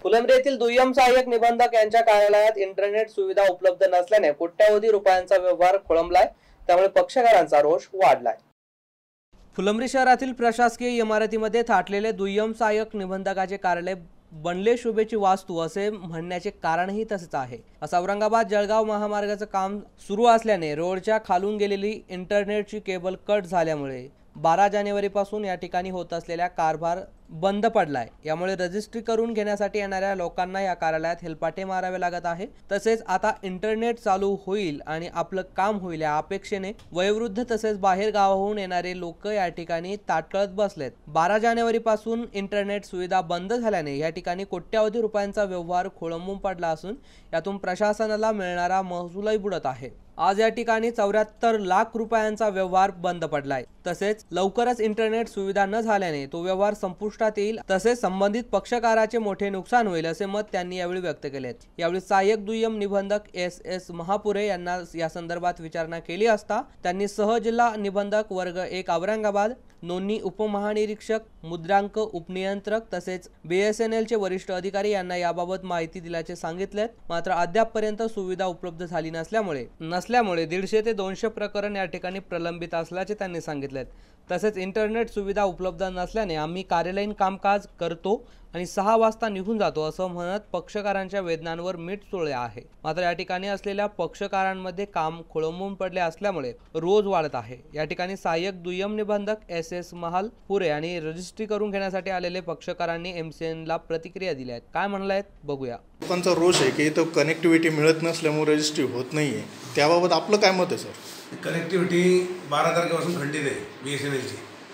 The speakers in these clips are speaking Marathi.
फुलंब्री येथील दुय्यम सहाय्यक निबंधक यांच्या कार्यालयात इंटरनेट सुविधा उपलब्ध नसल्याने कोट्यावधी रुपयांचा व्यवहार खोळंबलाय। त्यामुळे पक्षकारांचा रोष वाढलाय। फुलंब्री शहरातील प्रशासकीय इमारतीमध्ये थाटलेले दुय्यम सहाय्यक निबंधकाचे कार्यालय बनले शोभेची वास्तू असे म्हणण्याचे कारणही तसेच आहे। असं औरंगाबाद जळगाव महामार्गाचं काम सुरू असल्याने रोडच्या खालून गेलेली इंटरनेटची केबल कट झाल्यामुळे 12 जानेवारीपासून या ठिकाणी होत असलेला कारभार बंद पडलाय। यामुळे रजिस्ट्री करून घेण्यासाठी येणाऱ्या लोकांना या कार्यालयात हेलपाटे मारावे लागत आहे। तसेच आता इंटरनेट चालू होईल आणि आपलं काम होईल या अपेक्षेने वयोवृद्ध तसेच बाहेर गावाहून येणारे लोक या ठिकाणी ताटकळत बसलेत। 12 जानेवारीपासून इंटरनेट सुविधा बंद झाल्याने या ठिकाणी कोट्यावधी रुपयांचा व्यवहार खोळंबून पडला असून यातून प्रशासनाला मिळणारा महसूलही बुडत आहे। आज या ठिकाणी 74 लाख रुपयांचा व्यवहार बंद पडलाय। तसेच लवकरच इंटरनेट सुविधा न झाल्याने तो व्यवहार संपुष्टात येईल तसेच संबंधित पक्षकाराचे मोठे नुकसान होईल असे मत त्यांनी यावेळी व्यक्त केले। यावेळी सहाय्यक दुय्यम निबंधक एस महापुरे यांना या संदर्भात विचारणा केली असता त्यांनी सहजिल्हा निबंधक वर्ग 1 औरंगाबाद, नोंदणी उपमहानिरीक्षक, मुद्रांक उपनियंत्रक तसेच BSNL चे वरिष्ठ अधिकारी यांना याबाबत माहिती दिल्याचे सांगितले। मात्र अद्यापपर्यंत सुविधा उपलब्ध झाली नसल्यामुळे 150 ते 200 प्रकरण या ठिकाणी प्रलंबित असल्याचे त्यांनी सांगितले। तसेच इंटरनेट सुविधा उपलब्ध नसल्याने आम्ही कार्यालयीन कामकाज करतो आणि 6 वाजता निघून जातो असं म्हणत पक्षकारांच्या वेदनांवर मीठ चोळले आहे। मात्र या ठिकाणी असलेल्या पक्षकारांमध्ये काम खोळंबून पडले असल्यामुळे रोज वाढत आहे। या ठिकाणी सहाय्यक दुय्यम निबंधक SS महापुरे आणि रजिस्ट्री करून घेण्यासाठी आलेले पक्षकारांनी MCN ला प्रतिक्रिया दिल्या आहेत। काय म्हणलायत बघूया। लोकांचा रोष आहे की इथं कनेक्टिव्हिटी मिळत नसल्यामुळे रजिस्ट्री होत नाहीये, त्याबाबत आपलं काय मत आहे सर? कनेक्टिव्हिटी 12 तारखेपासून खंडित आहे BSNL ची।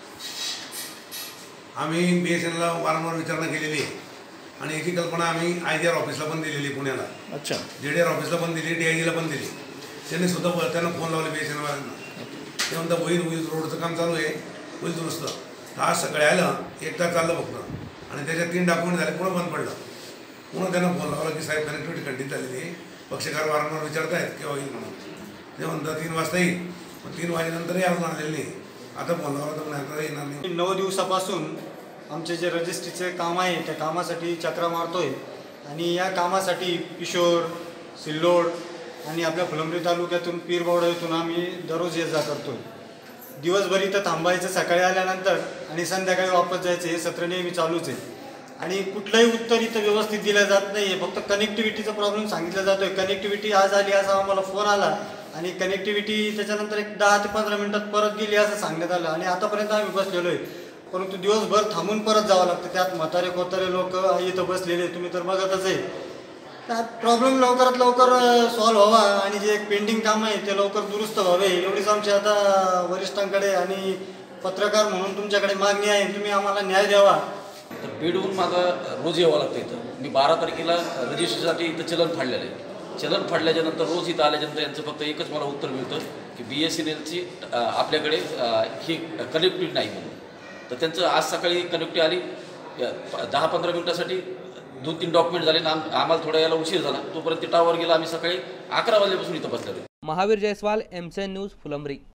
आम्ही BSNL ला वारंवार विचारणा केलेली आहे आणि याची कल्पना आम्ही IGR ऑफिसला पण दिलेली पुण्याला। अच्छा, JDR ऑफिसला पण दिली, DIG ला पण दिली। त्यांनी सुद्धा त्यांना फोन लावले BSNL वाल्यांना। ते म्हणतात होईल रोडचं काम चालू आहे, होईल दुरुस्त। आज सकाळी आलं, 1 तास चाललं फक्त आणि त्याच्यात 3 डॉक्युमेंट झाले, पुन्हा बंद पडलं। पुन्हा त्यांना फोन लावला की साहेब कनेक्टिव्हिटी खंडित झालेली आहे, पक्षकार वारंवार विचारतायत केव्हा येईल म्हणून। ते म्हणतात 3 वाजता येईल, पण 3 वाजेनंतरही अजून आलेलं नाही। आता फोन लावला तर आता येणार नाही। 9 दिवसापासून आमचे जे रजिस्ट्रीचे काम आहे त्या कामासाठी चक्रा मारतोय आणि या कामासाठी किशोर, सिल्लोड आणि आपल्या फुलंब्री तालुक्यातून पीरबावडा येथून आम्ही दररोज ये जा करतोय। दिवसभर इथं थांबायचं सकाळी आल्यानंतर आणि संध्याकाळी वापस जायचं, हे सत्र नेहमी चालूच आहे आणि कुठलंही उत्तर इथं व्यवस्थित दिलं जात नाही आहे। फक्त कनेक्टिव्हिटीचा प्रॉब्लेम सांगितला जातोय। कनेक्टिव्हिटी आज आली असा आम्हाला फोन आला आणि कनेक्टिव्हिटी त्याच्यानंतर एक 10 ते 15 मिनिटात परत गेली असं सांगण्यात आलं आणि आतापर्यंत आम्ही बसलेलो आहे। परंतु दिवसभर थांबून परत जावं लागतं, त्यात म्हातारे कोतारे लोक इथं बसलेले तुम्ही तर बघतच आहे। त्यात प्रॉब्लेम लवकरात लवकर सॉल्व्ह व्हावा आणि जे एक पेंडिंग काम आहे ते लवकर दुरुस्त व्हावे एवढीच आमची आता वरिष्ठांकडे आणि पत्रकार म्हणून तुमच्याकडे मागणी आहे। तुम्ही आम्हाला न्याय द्यावा। तर बीडहून मला रोज यावं लागतं इथं। मी 12 तारखेला रजिस्ट्रीसाठी इथं चलन फाडलेलं आहे। चलन फाडल्याच्या नंतर रोज इथं आल्याच्यानंतर यांचं फक्त एकच मला उत्तर मिळतं की BSNLची आपल्याकडे ही कनेक्टिव्हिटी नाही म्हणून। तर त्यांचं आज सकाळी कनेक्टिव्हिटी आली, 10-15 मिनिटासाठी 2-3 डॉक्युमेंट झाले, आम्हाला थोडा यायला उशीर झाला। तोपर्यंत टावर गेला, आम्ही सकाळी 11 वाजल्यापासून इथं बसलेलो। Mahavir Jaiswal, MCN news, Phulambri.